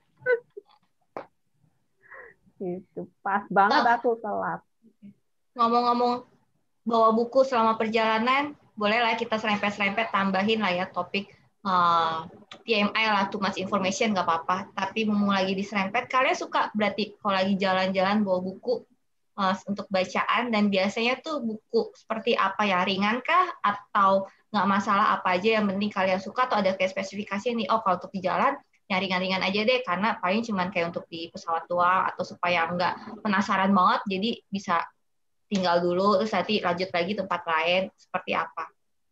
Gitu. Pas banget aku kelar. Ngomong-ngomong bawa buku selama perjalanan, bolehlah kita serempet-serempet tambahin lah ya topik TMI lah, too much information nggak apa-apa. Tapi mau lagi diserempet, kalian suka berarti kalau lagi jalan-jalan bawa buku untuk bacaan, dan biasanya tuh buku seperti apa ya, ringan kah atau nggak masalah apa aja yang penting kalian suka, atau ada kayak spesifikasi nih, oh kalau untuk di jalan yang ringan-ringan aja deh karena paling cuman kayak untuk di pesawat doang, atau supaya nggak penasaran banget jadi bisa tinggal dulu terus nanti lanjut lagi tempat lain, seperti apa?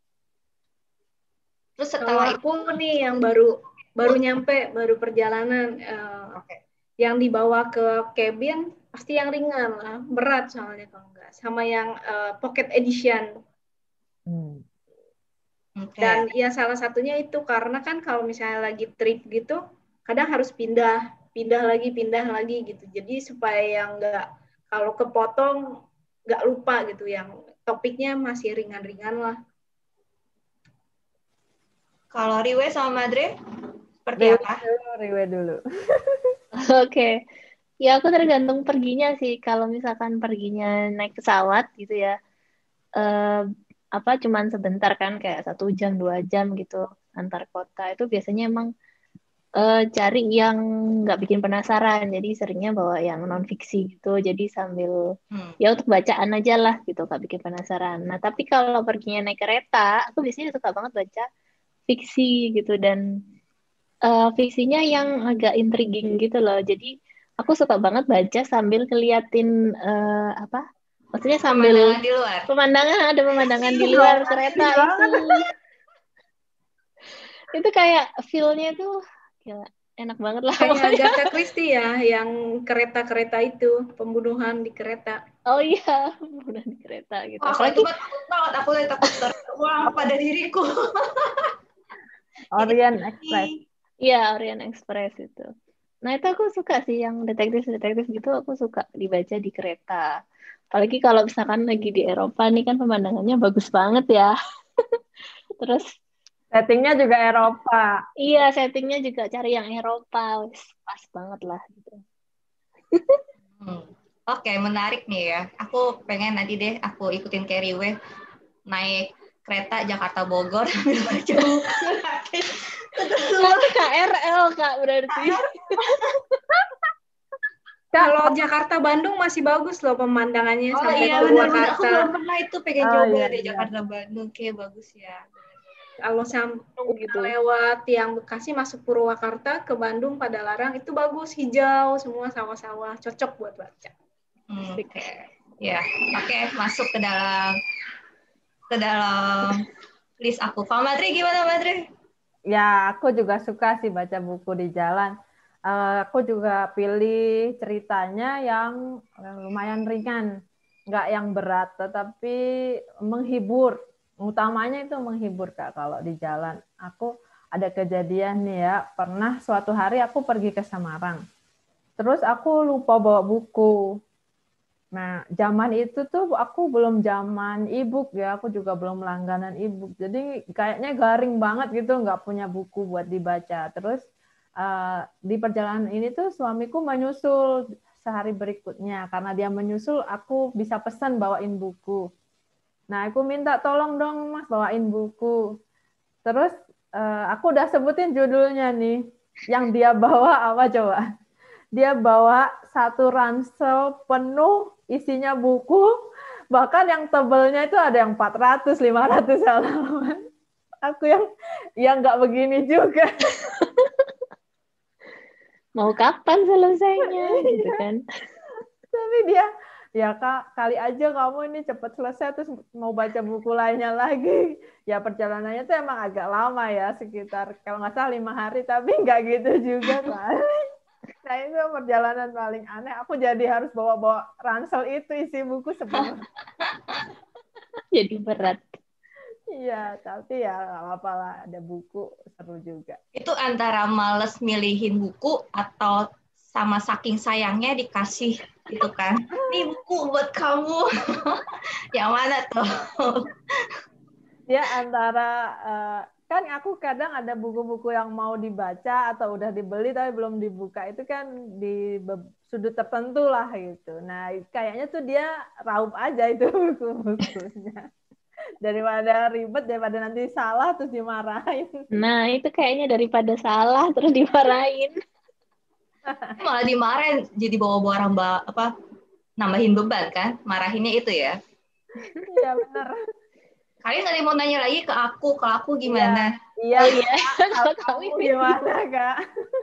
Terus setelah aku nih yang baru nyampe, baru perjalanan, yang dibawa ke cabin pasti yang ringan lah, berat soalnya kalau enggak, sama yang pocket edition. Dan ya salah satunya itu karena kan kalau misalnya lagi trip gitu, kadang harus pindah lagi gitu. Jadi supaya yang enggak kalau kepotong nggak lupa gitu, yang topiknya masih ringan-ringan lah. Kalau Riwe sama Madre seperti Riwe apa? Riwe dulu. Oke. Ya aku tergantung perginya sih. Kalau misalkan perginya naik pesawat gitu ya, eh, apa cuman sebentar kan, kayak 1 jam 2 jam gitu antar kota, itu biasanya emang cari yang nggak bikin penasaran. Jadi seringnya bawa yang non fiksi gitu. Jadi sambil ya untuk bacaan aja lah gitu, nggak bikin penasaran. Nah tapi kalau perginya naik kereta, aku biasanya suka banget baca fiksi gitu, dan fiksinya yang agak intriguing gitu loh. Jadi aku suka banget baca sambil ngeliatin apa? Maksudnya sambil Pemandangan di luar. ada pemandangan di luar kereta itu. Itu kayak feel-nya tuh gila, enak banget lah Kayak pokoknya. Agatha Christie ya, yang kereta-kereta itu, pembunuhan di kereta. Oh iya, udah di kereta gitu. Wah, kalau itu mah takut banget. Aku udah takut terulang pada diriku. Orient Express. Iya, Orient Express itu. Nah, itu aku suka sih yang detektif-detektif gitu, aku suka dibaca di kereta. Apalagi kalau misalkan lagi di Eropa nih kan pemandangannya bagus banget ya. Terus Settingnya juga Eropa. iya, settingnya juga cari yang Eropa, wis pas banget lah gitu. Oke, menarik nih ya. Aku pengen nanti deh aku ikutin Riwe naik kereta Jakarta Bogor sambil baca buku nanti. Itu KRL Kak berarti. Kalau Jakarta Bandung masih bagus loh pemandangannya, Oh sampai iya, ke benar-benar. Aku Purwakarta. belum pernah itu, pengen Oh, coba iya, deh iya. Jakarta Bandung. Kayak bagus ya. Kalau sampai Gitu. lewat yang Bekasi masuk Purwakarta ke Bandung Padalarang itu bagus, hijau semua, sawah-sawah, cocok buat baca. Oke. Ya, oke, masuk ke dalam list aku. Kalau Madri gimana, Madri? Ya, aku juga suka sih baca buku di jalan. Aku juga pilih ceritanya yang lumayan ringan, nggak yang berat, tetapi menghibur. Utamanya itu menghibur, Kak, kalau di jalan. Aku ada kejadian nih ya, pernah suatu hari aku pergi ke Semarang. Terus aku lupa bawa buku. Nah, zaman itu tuh aku belum zaman e-book ya, aku juga belum langganan e-book. Jadi kayaknya garing banget gitu, nggak punya buku buat dibaca. Terus di perjalanan ini tuh suamiku menyusul sehari berikutnya. Karena dia menyusul, aku bisa pesan bawain buku. Nah, aku minta tolong dong Mas bawain buku. Terus aku udah sebutin judulnya nih. Yang dia bawa apa coba? Dia bawa satu ransel penuh isinya buku, bahkan yang tebelnya itu ada yang 400, 500 halaman. Aku yang nggak begini juga. Mau kapan selesainya gitu kan. Tapi dia, ya Kak, kali aja kamu ini cepat selesai terus mau baca buku lainnya lagi. Ya perjalanannya tuh emang agak lama ya, sekitar kalau nggak salah 5 hari, tapi nggak gitu juga kan. Nah itu perjalanan paling aneh. Aku jadi harus bawa ransel itu isi buku sepenuh. Jadi berat. Iya, tapi ya nggak apa-apa lah. Ada buku, seru juga. Itu antara males milihin buku atau sama saking sayangnya dikasih gitu kan. Nih buku buat kamu. Yang mana tuh? Dia antara... kan aku kadang ada buku-buku yang mau dibaca atau udah dibeli tapi belum dibuka, itu kan di sudut tertentu lah gitu. Nah kayaknya tuh dia raup aja itu buku-bukunya, daripada ribet, daripada nanti salah terus dimarahin. Nah itu kayaknya daripada salah terus dimarahin. Malah dimarahin, jadi bawa nambahin beban kan, marahinnya itu ya. Iya benar. Kalian nggak mau nanya lagi ke aku gimana? Iya, iya. Kalau kamu gimana Kak?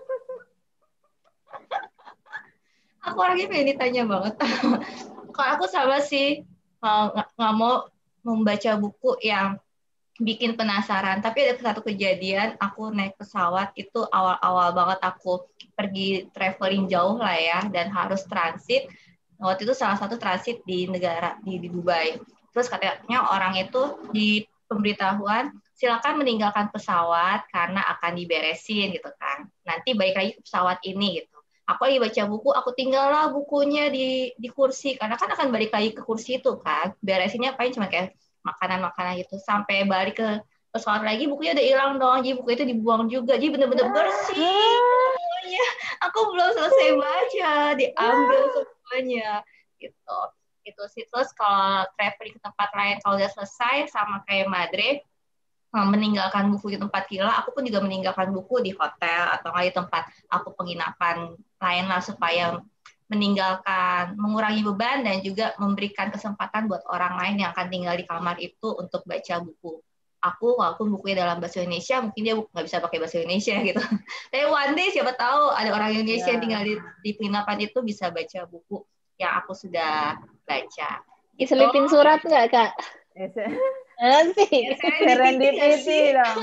Aku orangnya pengen ditanya banget. Kalau aku sama sih, nggak mau membaca buku yang bikin penasaran. Tapi ada satu kejadian, aku naik pesawat itu awal-awal banget aku pergi traveling jauh lah ya, dan harus transit. Waktu itu salah satu transit di negara di Dubai. Terus katanya orang itu di pemberitahuan silakan meninggalkan pesawat karena akan diberesin gitu kan. Nanti balik lagi ke pesawat ini gitu. Aku lagi baca buku, aku tinggallah bukunya di kursi, karena kan akan balik lagi ke kursi itu kan, beresinnya paling cuma kayak makanan-makanan gitu, sampai balik ke pesawat lagi bukunya udah hilang dong, jadi buku itu dibuang juga, jadi bener-bener bersih semuanya. Aku belum selesai baca, diambil semuanya gitu. Itu sih. Terus kalau traveling ke tempat lain, kalau udah selesai sama kayak Madre, meninggalkan buku di tempat villa, aku pun juga meninggalkan buku di hotel atau di tempat aku penginapan lain lah, supaya mengurangi beban dan juga memberikan kesempatan buat orang lain yang akan tinggal di kamar itu untuk baca buku. Aku walaupun bukunya dalam bahasa Indonesia, mungkin dia nggak bisa pakai bahasa Indonesia gitu. Tapi one day siapa tahu ada orang Indonesia yang tinggal di penginapan itu bisa baca buku yang aku sudah baca. Diselipin surat nggak, Kak? Nanti. Serendipity dong.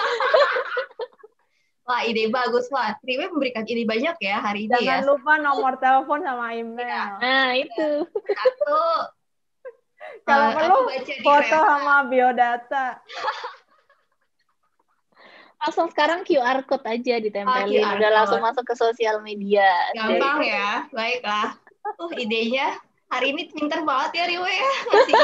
Wah, ide bagus, Wah. Triwe memberikan ide banyak ya hari ini. Jangan lupa nomor telepon sama email. Nah, itu. Satu. Kalau perlu foto sama biodata. Langsung sekarang QR code aja ditempelin. Udah langsung masuk ke sosial media. Gampang ya. Baiklah. Idenya hari ini pintar banget ya, Riwe ya.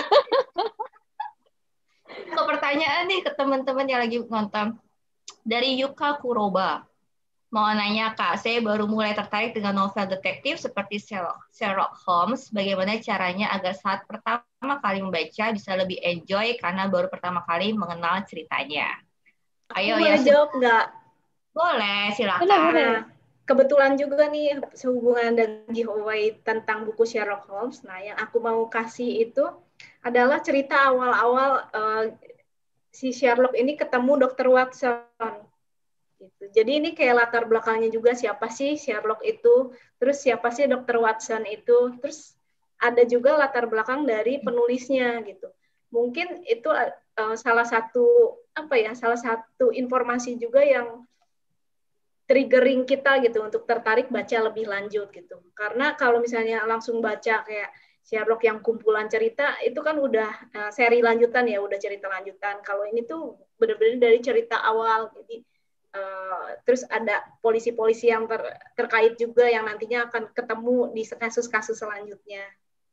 Ke pertanyaan nih ke teman-teman yang lagi nonton. Dari Yuka Kuroba. Mau nanya, Kak, saya baru mulai tertarik dengan novel detektif seperti Sherlock Holmes. Bagaimana caranya agar saat pertama kali membaca bisa lebih enjoy karena baru pertama kali mengenal ceritanya? Ayo ya. Jawab nggak? Boleh, silakan. Nah, kebetulan juga nih sehubungan dengan giveaway tentang buku Sherlock Holmes. Nah, yang aku mau kasih itu adalah cerita awal-awal si Sherlock ini ketemu Dr. Watson. Gitu. Jadi ini kayak latar belakangnya juga, siapa sih Sherlock itu, terus siapa sih Dr. Watson itu, terus ada juga latar belakang dari penulisnya gitu. Mungkin itu salah satu informasi juga yang triggering kita gitu untuk tertarik baca lebih lanjut gitu. Karena kalau misalnya langsung baca kayak Sherlock yang kumpulan cerita, itu kan udah seri lanjutan ya, udah cerita lanjutan. Kalau ini tuh benar-benar dari cerita awal, jadi terus ada polisi-polisi yang terkait juga yang nantinya akan ketemu di kasus-kasus selanjutnya.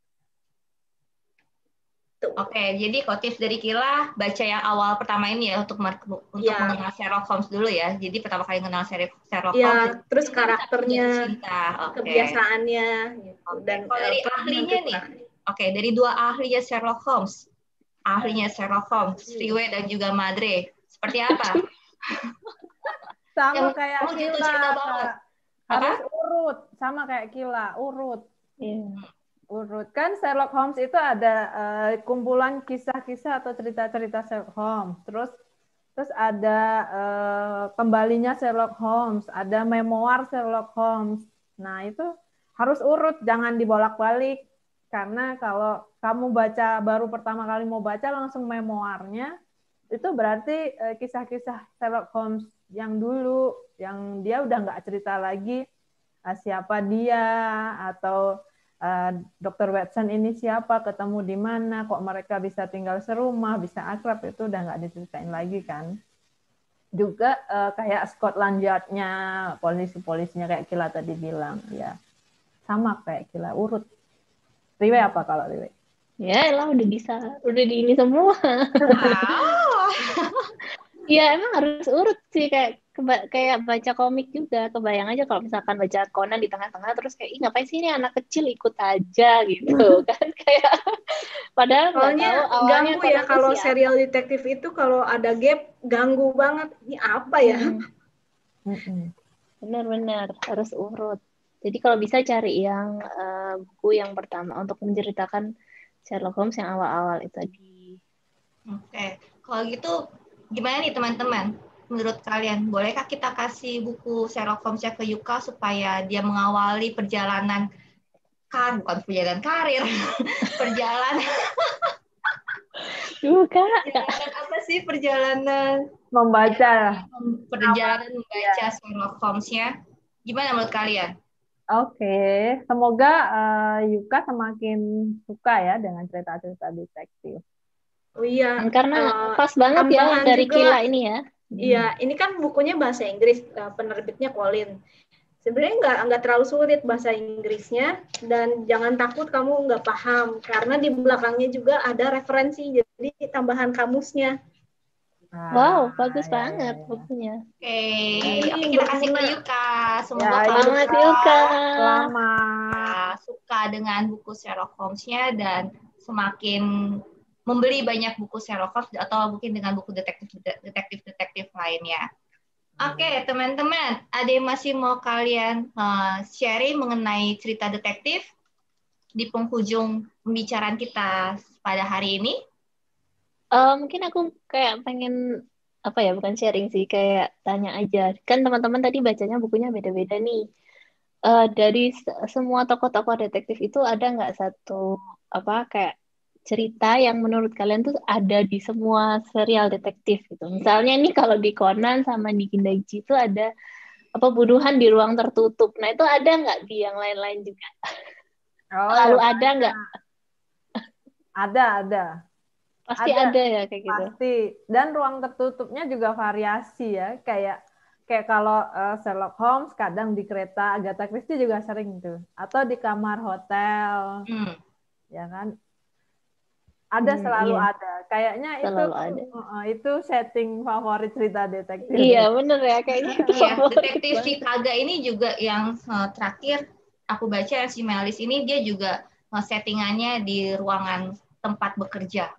Oke, jadi tips dari Kila, baca yang awal pertama ini ya untuk mengenal Sherlock Holmes dulu ya. Jadi pertama kali mengenal Sherlock Holmes. Terus karakternya, kebiasaannya. Gitu. Dan kalau dari ahlinya nih, dari dua ahlinya Sherlock Holmes, Riwe dan juga Madre, seperti apa? Sama kayak Kila, harus urut, sama kayak Kila, urut. Urut kan Sherlock Holmes itu ada kumpulan kisah-kisah atau cerita-cerita Sherlock Holmes, terus ada kembalinya Sherlock Holmes, ada memoir Sherlock Holmes. Nah itu harus urut, jangan dibolak-balik, karena kalau kamu baru pertama kali mau baca langsung memoirnya, itu berarti kisah-kisah Sherlock Holmes yang dulu, yang dia udah nggak cerita lagi siapa dia, atau Dr. Watson ini siapa, ketemu di mana, kok mereka bisa tinggal serumah, bisa akrab, itu udah nggak diceritain lagi kan. Juga kayak Scotland Yard-nya, polisi-polisinya kayak Kila tadi bilang, ya sama kayak Kila, urut. Riwe apa kalau Riwe? Ya lah udah di ini semua. Wow. Ya emang harus urut sih, kayak baca komik juga. Kebayang aja kalau misalkan baca Conan di tengah-tengah terus kayak ngapain sih ini anak kecil ikut aja gitu kan, kayak padahal soalnya ganggu ya kalau serial detektif itu, kalau ada gap ganggu banget, ini apa ya. Benar-benar harus urut. Jadi kalau bisa cari yang buku yang pertama untuk menceritakan Sherlock Holmes yang awal-awal itu tadi. Oke, kalau gitu gimana nih teman-teman? Menurut kalian, bolehkah kita kasih buku Sherlock Holmes ke Yuka supaya dia mengawali perjalanan bukan perjalanan karir, perjalanan apa sih perjalanan membaca? Perjalanan membaca Sherlock Holmes-nya. Gimana menurut kalian? Oke, semoga Yuka semakin suka ya dengan cerita-cerita detektif. Oh iya, karena pas banget ya dari juga, Kila ini ya. Iya, ini kan bukunya bahasa Inggris, penerbitnya Collins. Sebenarnya nggak terlalu sulit bahasa Inggrisnya, dan jangan takut kamu nggak paham, karena di belakangnya juga ada referensi, jadi tambahan kamusnya. Wow, bagus Ya, banget ya. bukunya. Oke, Ini kita kasih ke berguna. Yuka. Semoga Ya, kamu Semangat Yuka. Selamat. suka dengan buku Sherlock Holmes-nya dan semakin membeli banyak buku Sherlock Holmes atau mungkin dengan buku detektif lainnya. Oke, teman-teman, ada yang masih mau kalian sharing mengenai cerita detektif di penghujung pembicaraan kita pada hari ini? Mungkin aku kayak pengen apa ya, bukan sharing sih, kayak tanya aja. Kan teman-teman tadi bacanya bukunya beda-beda nih. Dari semua tokoh-tokoh detektif itu ada nggak satu apa kayak cerita yang menurut kalian tuh ada di semua serial detektif gitu. Misalnya nih kalau di Conan sama di Kindaichi itu ada apa bunuhan di ruang tertutup. Nah itu ada nggak di yang lain-lain juga? Oh, Selalu ya, ada nggak? ada. Pasti Ada, ada ya kayak gitu. pasti. Dan ruang tertutupnya juga variasi ya. Kayak kalau Sherlock Holmes kadang di kereta, Agatha Christie juga sering tuh. Atau di kamar hotel, ya kan? Ada, selalu Iya, ada. Kayaknya selalu ada. itu setting favorit cerita detektif. Iya, bener ya kayaknya itu Iya, favorit detektif banget. Chicago ini juga yang terakhir aku baca, si Melis ini dia juga settingannya di ruangan tempat bekerja.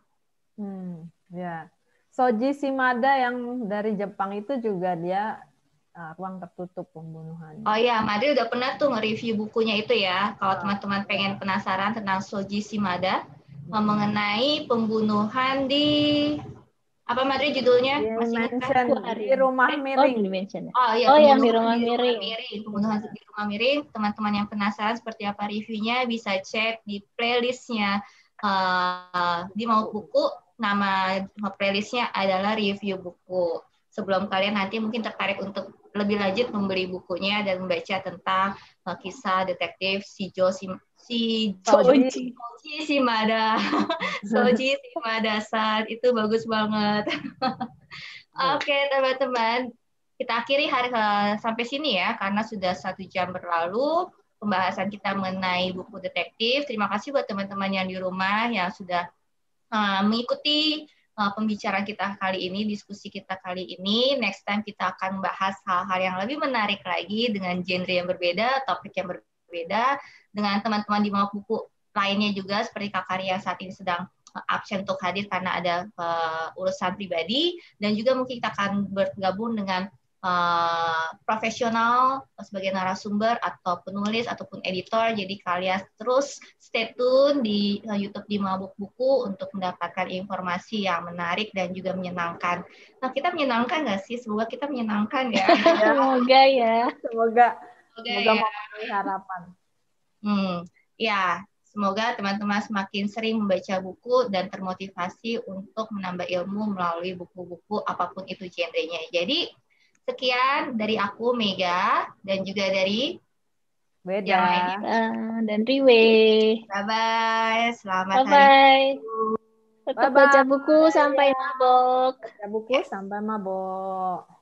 Ya. Soji Shimada yang dari Jepang itu juga dia ruang tertutup pembunuhannya. Oh iya, Madri udah pernah tuh nge-review bukunya itu ya. Kalau teman-teman pengen penasaran tentang Soji Shimada, mengenai pembunuhan di apa Madri judulnya? Masih ingat kan? Di rumah Oh, miring. di mention. Oh iya, Oh ya, di pembunuhan rumah di rumah miring. miring. Pembunuhan di rumah miring. Teman-teman yang penasaran seperti apa reviewnya bisa cek di playlistnya di Mau Buku. Nama playlistnya adalah review buku. Sebelum kalian nanti mungkin tertarik untuk lebih lanjut membeli bukunya dan membaca tentang kisah detektif Soji Shimada. Soji Shimada-san itu bagus banget. Oke, teman-teman. Kita akhiri sampai sini ya, karena sudah 1 jam berlalu pembahasan kita mengenai buku detektif. Terima kasih buat teman-teman yang di rumah yang sudah mengikuti pembicaraan kita kali ini, diskusi kita kali ini. Next time kita akan bahas hal-hal yang lebih menarik lagi dengan genre yang berbeda, topik yang berbeda, dengan teman-teman di Mau Buku lainnya juga, seperti Kak Karya saat ini sedang absen untuk hadir karena ada urusan pribadi, dan juga mungkin kita akan bergabung dengan profesional sebagai narasumber atau penulis ataupun editor. Jadi kalian terus stay tune di YouTube di Mabuk Buku untuk mendapatkan informasi yang menarik dan juga menyenangkan. Nah, kita menyenangkan nggak sih? Semoga kita menyenangkan ya. Semoga ya. Semoga ya. memenuhi harapan. Ya, semoga teman-teman semakin sering membaca buku dan termotivasi untuk menambah ilmu melalui buku-buku apapun itu genrenya. Jadi sekian dari aku, Mega, dan juga dari Beda. Dan Riwe. Bye-bye. Selamat Bye-bye. hari. Tetap baca buku sampai mabok. Baca buku sampai mabok.